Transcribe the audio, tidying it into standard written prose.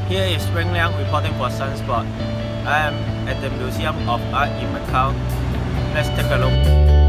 Here is Liang reporting for Sunspot. I am at the Museum of Art in Macau. Let's take a look.